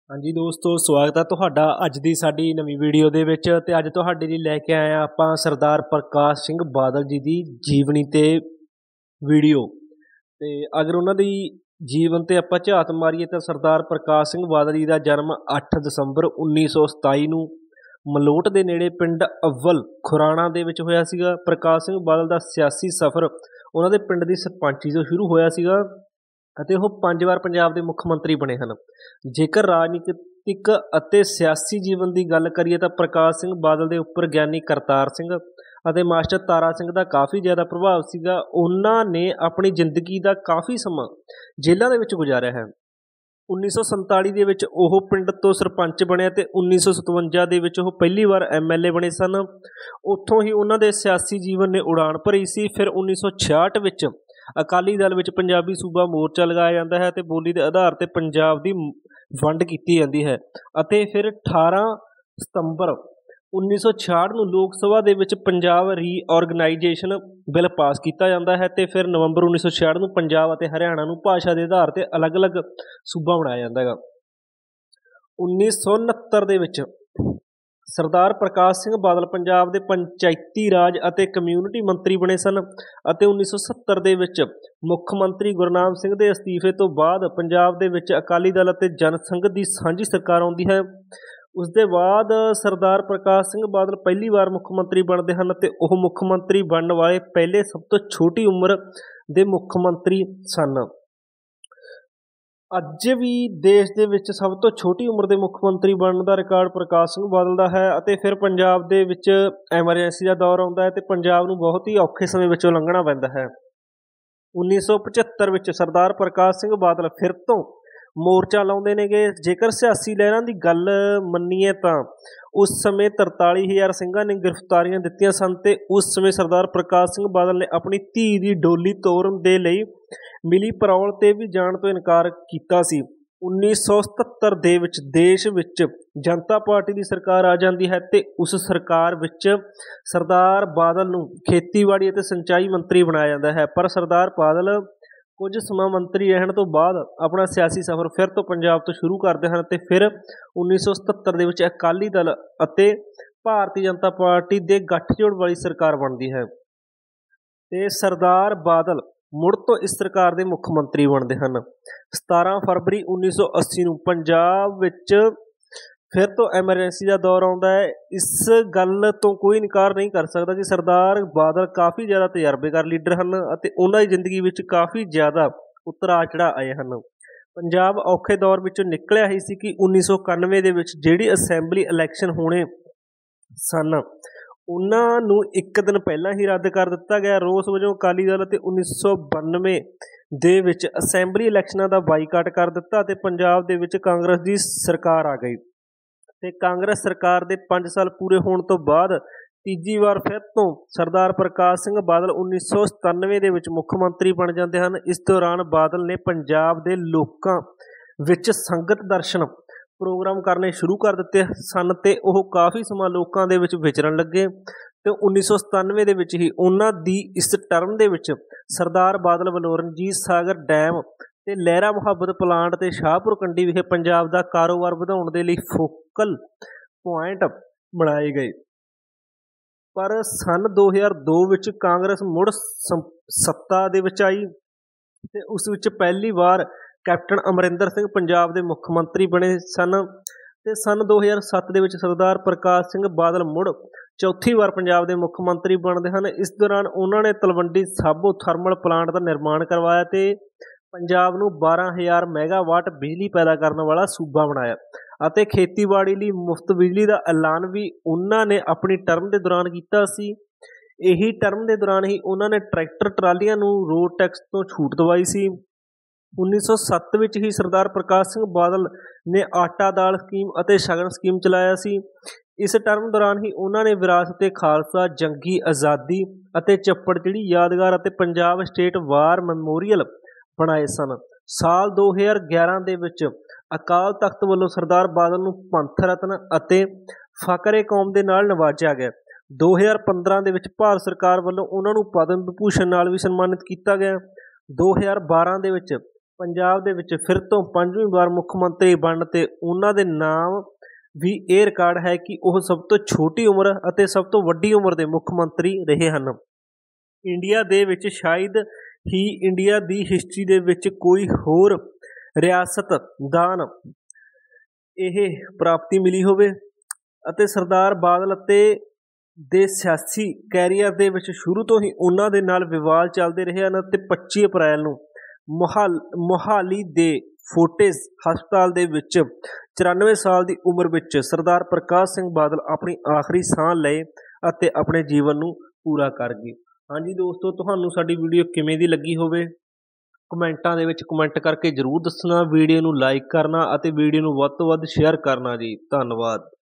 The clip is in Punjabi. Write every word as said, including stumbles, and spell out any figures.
हाँ जी दोस्तों, स्वागत है तुहाडा अज दी साडी नवीं वीडियो दे विच। ते अज तुहाडे लई लैके आए हां आपां सरदार प्रकाश सिंह बादल जी दी जीवनी ते वीडियो। ते अगर उन्हां दी जीवन ते आपां झात मारीए तां सरदार प्रकाश सिंह बादल जी दा जन्म अठ दसंबर उन्नी सौ सताई नूं मलोट दे नेड़े पिंड अव्वल खुराणा दे विच होया सीगा। प्रकाश सिंह बादल दा सियासी सफ़र उन्हां दे पिंड दी सरपंची तों शुरू होया सीगा ਅਤੇ ਉਹ ਪੰਜ ਵਾਰ ਪੰਜਾਬ ਦੇ ਮੁੱਖ ਮੰਤਰੀ ਬਣੇ ਹਨ। ਜੇਕਰ ਰਾਜਨੀਤਿਕ ਅਤੇ ਸਿਆਸੀ ਜੀਵਨ ਦੀ ਗੱਲ ਕਰੀਏ ਤਾਂ ਪ੍ਰਕਾਸ਼ ਸਿੰਘ ਬਾਦਲ ਦੇ ਉੱਪਰ ਗਿਆਨੀ ਕਰਤਾਰ ਸਿੰਘ ਅਤੇ ਮਾਸਟਰ ਤਾਰਾ ਸਿੰਘ ਦਾ ਕਾਫੀ ਜ਼ਿਆਦਾ ਪ੍ਰਭਾਵ ਸੀਗਾ। ਉਹਨਾਂ ਨੇ ਆਪਣੀ ਜ਼ਿੰਦਗੀ ਦਾ ਕਾਫੀ ਸਮਾਂ ਜੇਲ੍ਹਾਂ ਦੇ ਵਿੱਚ ਗੁਜ਼ਾਰਿਆ ਹੈ। ਉੱਨੀ ਸੌ ਸੰਤਾਲੀ ਦੇ ਵਿੱਚ ਉਹ ਪਿੰਡ ਤੋਂ ਸਰਪੰਚ ਬਣਿਆ ਅਤੇ ਉੱਨੀ ਸੌ ਸਤਵੰਜਾ ਦੇ ਵਿੱਚ ਉਹ ਪਹਿਲੀ ਵਾਰ ਐਮ ਐਲ ਏ ਬਣੇ ਸਨ। ਉੱਥੋਂ ਹੀ ਉਹਨਾਂ ਦੇ ਸਿਆਸੀ ਜੀਵਨ ਨੇ ਉਡਾਣ ਭਰੀ ਸੀ। ਫਿਰ ਉੱਨੀ ਸੌ ਛਿਆਹਠ ਵਿੱਚ ਅਕਾਲੀ ਦਲ ਵਿੱਚ ਪੰਜਾਬੀ ਸੂਬਾ ਮੋਰਚਾ ਲਗਾਇਆ ਜਾਂਦਾ ਹੈ ਅਤੇ ਬੋਲੀ ਦੇ ਆਧਾਰ 'ਤੇ ਪੰਜਾਬ ਦੀ ਵੰਡ ਕੀਤੀ ਜਾਂਦੀ ਹੈ ਅਤੇ ਫਿਰ ਅਠਾਰਾਂ ਸਤੰਬਰ ਉੱਨੀ ਸੌ ਛਿਆਹਠ ਨੂੰ ਲੋਕ ਸਭਾ ਦੇ ਵਿੱਚ ਪੰਜਾਬ ਰੀਆਰਗਨਾਈਜੇਸ਼ਨ ਬਿੱਲ ਪਾਸ ਕੀਤਾ ਜਾਂਦਾ ਹੈ ਅਤੇ ਫਿਰ ਨਵੰਬਰ ਉੱਨੀ ਸੌ ਛਿਆਹਠ ਨੂੰ ਪੰਜਾਬ ਅਤੇ ਹਰਿਆਣਾ ਨੂੰ ਭਾਸ਼ਾ ਦੇ ਆਧਾਰ 'ਤੇ ਅਲੱਗ-ਅਲੱਗ ਸੂਬਾ ਬਣਾਇਆ ਜਾਂਦਾ ਹੈਗਾ। ਉੱਨੀ ਸੌ ਉਣਹੱਤਰ ਦੇ ਵਿੱਚ ਸਰਦਾਰ ਪ੍ਰਕਾਸ਼ ਸਿੰਘ ਬਾਦਲ ਪੰਜਾਬ ਦੇ ਪੰਚਾਇਤੀ ਰਾਜ ਅਤੇ ਕਮਿਊਨਿਟੀ ਮੰਤਰੀ ਬਣੇ ਸਨ ਅਤੇ ਉੱਨੀ ਸੌ ਸੱਤਰ ਦੇ ਵਿੱਚ ਮੁੱਖ ਮੰਤਰੀ ਗੁਰਨਾਮ ਸਿੰਘ ਦੇ ਅਸਤੀਫੇ ਤੋਂ ਬਾਅਦ ਪੰਜਾਬ ਦੇ ਵਿੱਚ ਅਕਾਲੀ ਦਲ ਅਤੇ ਜਨ ਸੰਘ ਦੀ ਸਾਂਝੀ ਸਰਕਾਰ ਆਉਂਦੀ ਹੈ। ਉਸ ਦੇ ਬਾਅਦ ਸਰਦਾਰ ਪ੍ਰਕਾਸ਼ ਸਿੰਘ ਬਾਦਲ ਪਹਿਲੀ ਵਾਰ ਮੁੱਖ ਮੰਤਰੀ ਬਣਦੇ ਹਨ ਅਤੇ ਉਹ ਮੁੱਖ ਮੰਤਰੀ ਬਣਨ ਵਾਲੇ ਪਹਿਲੇ ਸਭ ਤੋਂ ਛੋਟੀ ਉਮਰ ਦੇ ਮੁੱਖ ਮੰਤਰੀ ਸਨ। ਅੱਜ ਵੀ ਦੇਸ਼ ਦੇ ਵਿੱਚ ਸਭ ਤੋਂ ਛੋਟੀ ਉਮਰ ਦੇ ਮੁੱਖ ਮੰਤਰੀ ਬਣਨ ਦਾ ਰਿਕਾਰਡ ਪ੍ਰਕਾਸ਼ ਸਿੰਘ ਬਾਦਲ ਦਾ ਹੈ। ਅਤੇ ਫਿਰ ਪੰਜਾਬ ਦੇ ਵਿੱਚ ਐਮਰਜੈਂਸੀ ਦਾ ਦੌਰ ਆਉਂਦਾ ਹੈ ਅਤੇ ਪੰਜਾਬ ਨੂੰ ਬਹੁਤ ਹੀ ਔਖੇ ਸਮੇਂ ਵਿੱਚੋਂ ਲੰਘਣਾ ਪੈਂਦਾ ਹੈ। ਉੱਨੀ ਸੌ ਪਝੱਤਰ ਵਿੱਚ ਸਰਦਾਰ ਪ੍ਰਕਾਸ਼ ਸਿੰਘ ਬਾਦਲ ਫਿਰ ਤੋਂ ਮੋਰਚਾ ਲਾਉਂਦੇ ਨੇਗੇ। ਜੇਕਰ ਸਿਆਸੀ ਲਹਿਰਾਂ ਦੀ ਗੱਲ ਮੰਨੀਏ ਤਾਂ ਉਸ ਸਮੇਂ ਤਰਤਾਲੀ ਹਜ਼ਾਰ ਸਿੰਘਾਂ ਨੇ ਗ੍ਰਿਫਤਾਰੀਆਂ ਦਿੱਤੀਆਂ ਸਨ ਅਤੇ ਉਸ ਸਮੇਂ ਸਰਦਾਰ ਪ੍ਰਕਾਸ਼ ਸਿੰਘ ਬਾਦਲ ਨੇ ਆਪਣੀ ਧੀ ਦੀ ਡੋਲੀ ਤੋਰਨ ਦੇ ਲਈ ਮਿਲੀ ਪਰੌਲ 'ਤੇ ਵੀ ਜਾਣ ਤੋਂ ਇਨਕਾਰ ਕੀਤਾ ਸੀ। ਉੱਨੀ ਸੌ ਸਤੱਤਰ ਦੇ ਵਿੱਚ ਦੇਸ਼ ਵਿੱਚ ਜਨਤਾ ਪਾਰਟੀ ਦੀ ਸਰਕਾਰ ਆ ਜਾਂਦੀ ਹੈ ਅਤੇ ਉਸ ਸਰਕਾਰ ਵਿੱਚ ਸਰਦਾਰ ਬਾਦਲ ਨੂੰ ਖੇਤੀਬਾੜੀ ਅਤੇ ਸਿੰਚਾਈ ਮੰਤਰੀ ਬਣਾਇਆ ਜਾਂਦਾ ਹੈ। ਪਰ ਸਰਦਾਰ ਬਾਦਲ ਕੁਝ ਸਮਾਂ ਮੰਤਰੀ ਰਹਿਣ ਤੋਂ ਬਾਅਦ ਆਪਣਾ ਸਿਆਸੀ ਸਫ਼ਰ ਫਿਰ ਤੋਂ ਪੰਜਾਬ ਤੋਂ ਸ਼ੁਰੂ ਕਰਦੇ ਹਨ ਅਤੇ ਫਿਰ ਉੱਨੀ ਸੌ ਸਤੱਤਰ ਦੇ ਵਿੱਚ ਅਕਾਲੀ ਦਲ ਅਤੇ ਭਾਰਤੀ ਜਨਤਾ ਪਾਰਟੀ ਦੇ ਗੱਠਜੋੜ ਵਾਲੀ ਸਰਕਾਰ ਬਣਦੀ ਹੈ ਅਤੇ ਸਰਦਾਰ ਬਾਦਲ ਮੁੜ ਤੋਂ ਇਸ ਸਰਕਾਰ ਦੇ ਮੁੱਖ ਮੰਤਰੀ ਬਣਦੇ ਹਨ। ਸਤਾਰਾਂ ਫਰਵਰੀ ਉੱਨੀ ਸੌ ਅੱਸੀ ਨੂੰ ਪੰਜਾਬ ਵਿੱਚ ਫਿਰ ਤੋਂ ਐਮਰਜੈਂਸੀ ਦਾ ਦੌਰ ਆਉਂਦਾ ਹੈ। ਇਸ ਗੱਲ ਤੋਂ ਕੋਈ ਇਨਕਾਰ ਨਹੀਂ ਕਰ ਸਕਦਾ ਕਿ ਸਰਦਾਰ ਬਾਦਲ ਕਾਫੀ ਜ਼ਿਆਦਾ ਤਜਰਬੇਕਾਰ ਲੀਡਰ ਹਨ ਅਤੇ ਉਹਨਾਂ ਦੀ ਜ਼ਿੰਦਗੀ ਵਿੱਚ ਕਾਫੀ ਜ਼ਿਆਦਾ ਉਤਰਾਅ ਚੜ੍ਹਾਅ ਆਏ ਹਨ। ਪੰਜਾਬ ਔਖੇ ਦੌਰ ਵਿੱਚੋਂ ਨਿਕਲਿਆ ਹੀ ਸੀ ਕਿ ਉੱਨੀ ਸੌ ਇਕਾਨਵੇਂ ਦੇ ਵਿੱਚ ਜਿਹੜੀ ਅਸੈਂਬਲੀ ਇਲੈਕਸ਼ਨ ਹੋਣੇ ਸਨ ਉਹਨਾਂ ਨੂੰ ਇੱਕ ਦਿਨ ਪਹਿਲਾਂ ਹੀ ਰੱਦ ਕਰ ਦਿੱਤਾ ਗਿਆ। ਰੋਸ ਵਜੋਂ ਅਕਾਲੀ ਦਲ ਅਤੇ ਉੱਨੀ ਸੌ ਬਾਨਵੇਂ ਦੇ ਵਿੱਚ ਅਸੈਂਬਲੀ ਇਲੈਕਸ਼ਨਾਂ ਦਾ ਬਾਈਕਾਟ ਕਰ ਦਿੱਤਾ ਅਤੇ ਪੰਜਾਬ ਦੇ ਵਿੱਚ ਕਾਂਗਰਸ ਦੀ ਸਰਕਾਰ ਆ ਗਈ ਅਤੇ ਕਾਂਗਰਸ ਸਰਕਾਰ ਦੇ ਪੰਜ ਸਾਲ ਪੂਰੇ ਹੋਣ ਤੋਂ ਬਾਅਦ ਤੀਜੀ ਵਾਰ ਫਿਰ ਤੋਂ ਸਰਦਾਰ ਪ੍ਰਕਾਸ਼ ਸਿੰਘ ਬਾਦਲ ਉੱਨੀ ਸੌ ਸਤਾਨਵੇਂ ਦੇ ਵਿੱਚ ਮੁੱਖ ਮੰਤਰੀ ਬਣ ਜਾਂਦੇ ਹਨ। ਇਸ ਦੌਰਾਨ ਬਾਦਲ ਨੇ ਪੰਜਾਬ ਦੇ ਲੋਕਾਂ ਵਿੱਚ ਸੰਗਤ ਦਰਸ਼ਨ ਪ੍ਰੋਗਰਾਮ ਕਰਨੇ ਸ਼ੁਰੂ ਕਰ ਦਿੱਤੇ ਸਨ ਅਤੇ ਉਹ ਕਾਫੀ ਸਮਾਂ ਲੋਕਾਂ ਦੇ ਵਿੱਚ ਵਿਚਰਨ ਲੱਗੇ ਅਤੇ ਉੱਨੀ ਸੌ ਸਤਾਨਵੇਂ ਦੇ ਵਿੱਚ ਹੀ ਉਹਨਾਂ ਦੀ ਇਸ ਟਰਮ ਦੇ ਵਿੱਚ ਸਰਦਾਰ ਬਾਦਲ ਵੱਲੋਂ ਰਣਜੀਤ ਸਾਗਰ ਡੈਮ ਅਤੇ ਲਹਿਰਾ ਮੁਹੱਬਤ ਪਲਾਂਟ ਅਤੇ ਸ਼ਾਹਪੁਰ ਕੰਡੀ ਵਿਖੇ ਪੰਜਾਬ ਦਾ ਕਾਰੋਬਾਰ ਵਧਾਉਣ ਦੇ ਲਈ ਫੋਕਲ ਪੁਆਇੰਟ ਬਣਾਏ ਗਏ। ਪਰ ਸੰਨ ਦੋ ਹਜ਼ਾਰ ਦੋ ਵਿੱਚ ਕਾਂਗਰਸ ਮੁੜ ਸੱਤਾ ਦੇ ਵਿੱਚ ਆਈ ਅਤੇ ਉਸ ਵਿੱਚ ਪਹਿਲੀ ਵਾਰ ਕੈਪਟਨ ਅਮਰਿੰਦਰ ਸਿੰਘ ਪੰਜਾਬ ਦੇ ਮੁੱਖ ਮੰਤਰੀ ਬਣੇ ਸਨ ਅਤੇ ਸੰਨ ਦੋ ਹਜ਼ਾਰ ਸੱਤ ਦੇ ਵਿੱਚ ਸਰਦਾਰ ਪ੍ਰਕਾਸ਼ ਸਿੰਘ ਬਾਦਲ ਮੁੜ ਚੌਥੀ ਵਾਰ ਪੰਜਾਬ ਦੇ ਮੁੱਖ ਮੰਤਰੀ ਬਣਦੇ ਹਨ। ਇਸ ਦੌਰਾਨ ਉਹਨਾਂ ਨੇ ਤਲਵੰਡੀ ਸਾਬੋ ਥਰਮਲ ਪਲਾਂਟ ਦਾ ਨਿਰਮਾਣ ਕਰਵਾਇਆ ਅਤੇ ਪੰਜਾਬ ਨੂੰ ਬਾਰਾਂ ਹਜ਼ਾਰ ਮੈਗਾਵਾਟ ਬਿਜਲੀ ਪੈਦਾ ਕਰਨ ਵਾਲਾ ਸੂਬਾ ਬਣਾਇਆ ਅਤੇ ਖੇਤੀਬਾੜੀ ਲਈ ਮੁਫਤ ਬਿਜਲੀ ਦਾ ਐਲਾਨ ਵੀ ਉਹਨਾਂ ਨੇ ਆਪਣੀ ਟਰਮ ਦੇ ਦੌਰਾਨ ਕੀਤਾ ਸੀ। ਇਹੀ ਟਰਮ ਦੇ ਦੌਰਾਨ ਹੀ ਉਹਨਾਂ ਨੇ ਟਰੈਕਟਰ ਟਰਾਲੀਆਂ ਨੂੰ ਰੋਡ ਟੈਕਸ ਤੋਂ ਛੂਟ ਦਵਾਈ ਸੀ। ਉੱਨੀ ਸੌ ਸੱਤ ਵਿੱਚ ਹੀ ਸਰਦਾਰ ਪ੍ਰਕਾਸ਼ ਸਿੰਘ ਬਾਦਲ ਨੇ ਆਟਾ ਦਾਲ ਸਕੀਮ ਅਤੇ ਸ਼ਗਨ ਸਕੀਮ ਚਲਾਇਆ ਸੀ। ਇਸ ਟਰਮ ਦੌਰਾਨ ਹੀ ਉਹਨਾਂ ਨੇ ਵਿਰਾਸਤ-ਏ ਖਾਲਸਾ, ਜੰਗੀ ਆਜ਼ਾਦੀ ਅਤੇ ਚੱਪੜਚਿੜੀ ਯਾਦਗਾਰ ਅਤੇ ਪੰਜਾਬ ਸਟੇਟ ਵਾਰ ਮੈਮੋਰੀਅਲ ਬਣਾਏ ਸਨ। ਸਾਲ ਦੋ ਹਜ਼ਾਰ ਗਿਆਰਾਂ ਦੇ ਵਿੱਚ ਅਕਾਲ ਤਖਤ ਵੱਲੋਂ ਸਰਦਾਰ ਬਾਦਲ ਨੂੰ ਪੰਥ ਰਤਨ ਅਤੇ ਫਕਰੇ ਕੌਮ ਦੇ ਨਾਲ ਨਵਾਜਿਆ ਗਿਆ। ਦੋ ਹਜ਼ਾਰ ਪੰਦਰਾਂ ਦੇ ਵਿੱਚ ਭਾਰਤ ਸਰਕਾਰ ਵੱਲੋਂ ਉਹਨਾਂ ਨੂੰ ਪਦਮ ਵਿਭੂਸ਼ਣ ਨਾਲ ਵੀ ਸਨਮਾਨਿਤ ਕੀਤਾ ਗਿਆ। ਦੋ ਹਜ਼ਾਰ ਬਾਰਾਂ ਦੇ ਵਿੱਚ ਪੰਜਾਬ ਦੇ ਵਿੱਚ ਫਿਰ ਤੋਂ ਪੰਜਵੀਂ ਵਾਰ ਮੁੱਖ ਮੰਤਰੀ ਬਣਨ 'ਤੇ ਉਹਨਾਂ ਦੇ ਨਾਮ ਵੀ ਇਹ ਰਿਕਾਰਡ ਹੈ ਕਿ ਉਹ ਸਭ ਤੋਂ ਛੋਟੀ ਉਮਰ ਅਤੇ ਸਭ ਤੋਂ ਵੱਡੀ ਉਮਰ ਦੇ ਮੁੱਖ ਮੰਤਰੀ ਰਹੇ ਹਨ। ਇੰਡੀਆ ਦੇ ਵਿੱਚ ਸ਼ਾਇਦ ਹੀ ਇੰਡੀਆ ਦੀ ਹਿਸਟਰੀ ਦੇ ਵਿੱਚ ਕੋਈ ਹੋਰ ਰਿਆਸਤਦਾਨ ਇਹ ਪ੍ਰਾਪਤੀ ਮਿਲੀ ਹੋਵੇ ਅਤੇ ਸਰਦਾਰ ਬਾਦਲ ਅਤੇ ਦੇ ਸਿਆਸੀ ਕੈਰੀਅਰ ਦੇ ਵਿੱਚ ਸ਼ੁਰੂ ਤੋਂ ਹੀ ਉਹਨਾਂ ਦੇ ਨਾਲ ਵਿਵਾਦ ਚੱਲਦੇ ਰਹੇ ਹਨ ਅਤੇ ਪੱਚੀ ਅਪ੍ਰੈਲ ਨੂੰ ਮੋਹਾਲ ਮੋਹਾਲੀ ਦੇ ਫੋਰਟਿਸ ਹਸਪਤਾਲ ਦੇ ਵਿੱਚ ਚੁਰਾਨਵੇਂ ਸਾਲ ਦੀ ਉਮਰ ਵਿੱਚ ਸਰਦਾਰ ਪ੍ਰਕਾਸ਼ ਸਿੰਘ ਬਾਦਲ ਆਪਣੀ ਆਖਰੀ ਸਾਹ ਲਏ ਅਤੇ ਆਪਣੇ ਜੀਵਨ ਨੂੰ ਪੂਰਾ ਕਰ ਗਏ। ਹਾਂਜੀ ਦੋਸਤੋ, ਤੁਹਾਨੂੰ ਸਾਡੀ ਵੀਡੀਓ ਕਿਵੇਂ ਦੀ ਲੱਗੀ ਹੋਵੇ ਕਮੈਂਟਾਂ ਦੇ ਵਿੱਚ ਕਮੈਂਟ ਕਰਕੇ ਜ਼ਰੂਰ ਦੱਸਣਾ। ਵੀਡੀਓ ਨੂੰ ਲਾਈਕ ਕਰਨਾ ਅਤੇ ਵੀਡੀਓ ਨੂੰ ਵੱਧ ਤੋਂ ਵੱਧ ਸ਼ੇਅਰ ਕਰਨਾ ਜੀ। ਧੰਨਵਾਦ।